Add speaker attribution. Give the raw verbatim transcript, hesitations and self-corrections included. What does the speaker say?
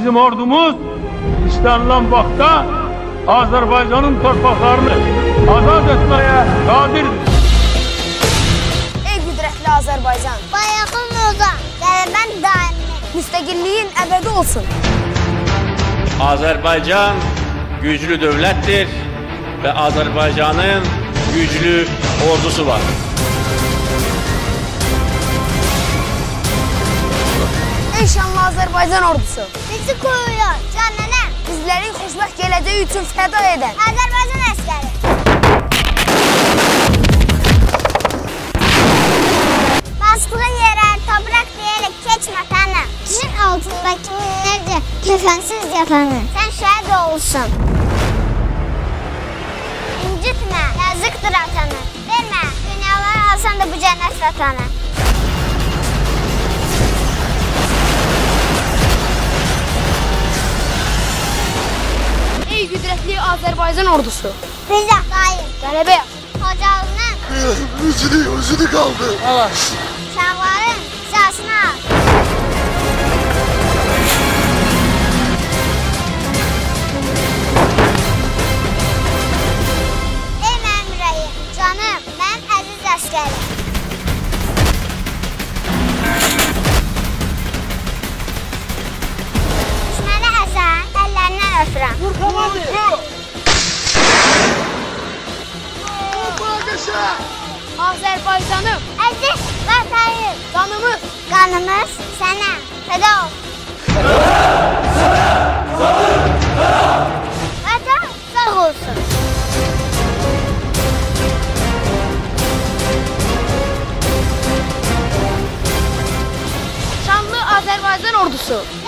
Speaker 1: Bizim ordumuz istenilen vaxtda Azərbaycanın torpaqlarını azad etmeye qadirdir.
Speaker 2: Ey qüdrətli Azərbaycan,
Speaker 3: Bayrağın uzan, qələbən daimi,
Speaker 2: müstəqilliyin əbədi olsun.
Speaker 4: Azərbaycan güclü dövlətdir və Azərbaycanın güclü ordusu var.
Speaker 2: Ey şanlı Azərbaycan ordusu,
Speaker 3: bizi qoruyur, canına,
Speaker 2: bizlərin xoşbəxt gələcəyi üçün fəda edən
Speaker 3: Azərbaycan əskəri. Basdığın yerə toprak deyərək keçmə tanı. Dişin altındakı minlərcə kəfənsiz yatanı. Sən şəhid olsun. İncitmə, yazıqdır atanı. Vermə, dünyaları alsan da bu cənnət vatanı.
Speaker 2: Ey qüdrətli Azərbaycan ordusu,
Speaker 3: Bizə daim,
Speaker 2: qələbə yap.
Speaker 3: Xocalının
Speaker 5: Üzünü, üzünü kaldı.
Speaker 3: uşaqların hissasını al. Ey mənim ürəyim, canım, mənim əziz əskərim. Düşməni əzən, əllərindən öpürəm.
Speaker 2: Azərbaycanım,
Speaker 3: Əziz vətənim,
Speaker 2: canımız,
Speaker 3: qanımız sənə fəda olsun. Vətən sağ olsun.
Speaker 2: şanlı Azərbaycan ordusu,